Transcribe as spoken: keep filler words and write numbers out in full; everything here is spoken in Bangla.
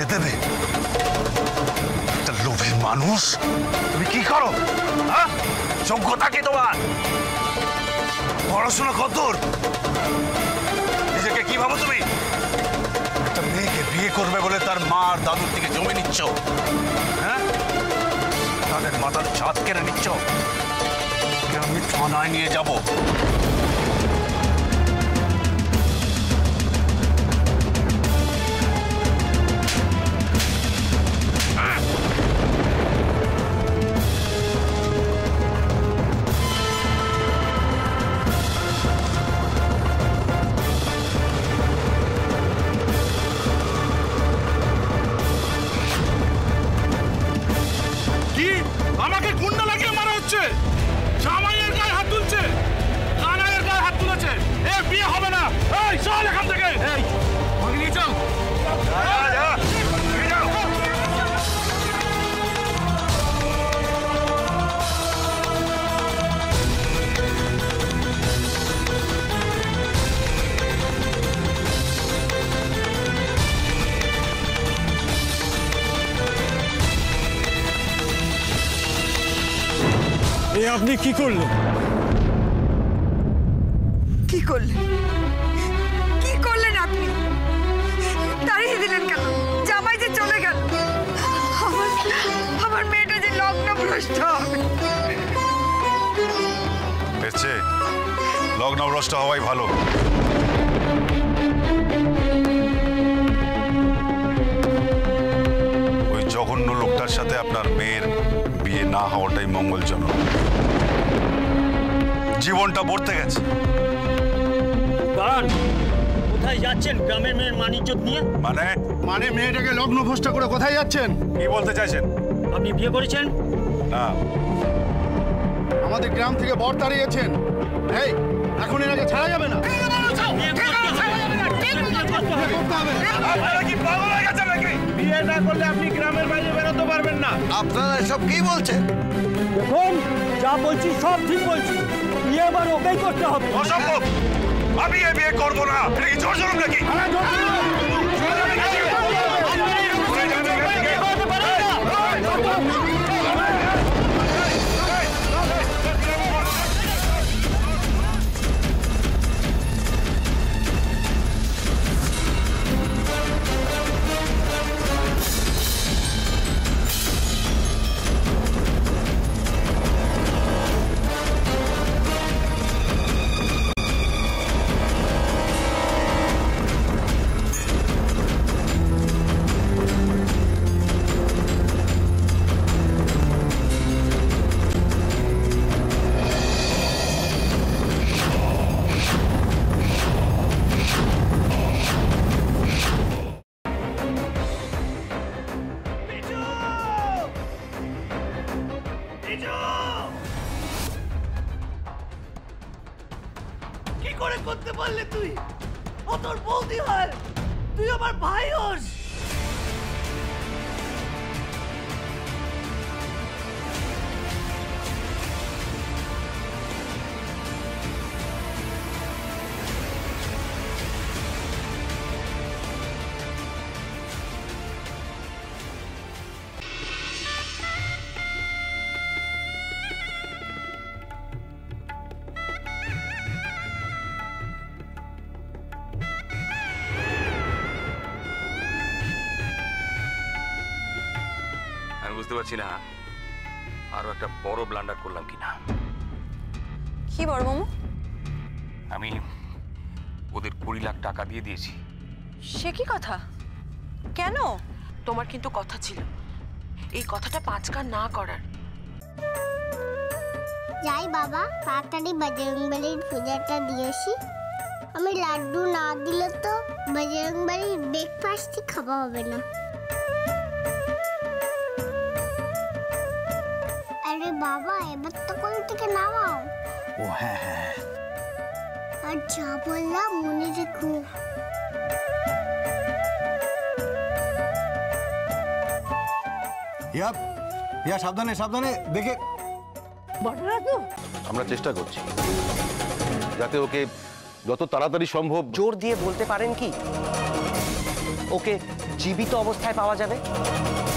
বিয়ে দেবে? একটা লোভী মানুষ। তুমি কি করো? হ্যাঁ, যোগ্যতা কি তোমার? পড়াশোনা কতদূর? নিজেকে কি ভাবো তুমি? একটা মেয়েকে বিয়ে করবে বলে তার মা আর দাদুর থেকে জমি নিচ্ছ, হ্যাঁ? তাদের মাথার ছাদ কেড়ে নিচ্ছ। আমি থানায় নিয়ে যাব। আপনি কি করলেন? কি করলেন? কি করলেন আপনি? তাড়িয়ে দিলেন কেন? জামাই যে চলে গেল, আমার আমার মেয়েটা যে লগ্ন ভ্রষ্ট হবে। এর চেয়ে লগ্ন ভ্রষ্ট হওয়াই ভালো। ওই জঘন্য লোকটার সাথে আপনার মেয়ের বিয়ে না হওয়াটাই মঙ্গলজনক। জীবনটা বর্তে গেছে। দাঁড়ান, কোথায় যাচ্ছেন গ্রামের মেয়ের মানিজ্জত নিয়ে? মানে মানে মেয়েটাকে লগ্ন ভ্রষ্ট করে কোথায় যাচ্ছেন? কি বলতে চাইছেন? আপনি বিয়ে করেছেন? না। আমাদের গ্রাম থেকে বর তাড়িয়েছেন। এই এখন এনাকে ছাড়া যাবে না। বিয়ে না করলে আপনি গ্রামের বাইরে বেরোতে পারবেন না। আপনারা এসব কি বলছেন? দেখুন, যা বলছি সব ঠিক বলছি। বিয়ে এবার ওকেই করতে হবে। অসম্ভব, আমি এ বিয়ে করবো না। এটা কি জোর জুলুম নাকি? কি করে করতে পারলে তুই? ও তোর বৌদি হয়, তুই আমার ভাই হোস। বুঝতে পারছি না আরো একটা বড় ব্লান্ডার করলাম কিনা। কি বড় মামু? আমি ওদের কুড়ি লাখ টাকা দিয়ে দিয়েছি। সে কি কথা? কেন? তোমার কিন্তু কথা ছিল এই কথাটা পাঁচকার না করার। যাই বাবা, তাড়াতাড়ি বজরংবলীর পূজাটা দিয়েছি। আমি লাড্ডু না দিলে তো বজরংবলীর ব্রেকফাস্টই খাওয়া হবে না। আরে বাবা, এবার তো কোল থেকে নামাও। ও হ্যাঁ হ্যাঁ, আর যা বললাম মনে রেখো। ইয়া ইয়া সাবধানে সাবধানে দেখে। আমরা চেষ্টা করছি যাতে ওকে যত তাড়াতাড়ি সম্ভব। জোর দিয়ে বলতে পারেন কি ওকে জীবিত অবস্থায় পাওয়া যাবে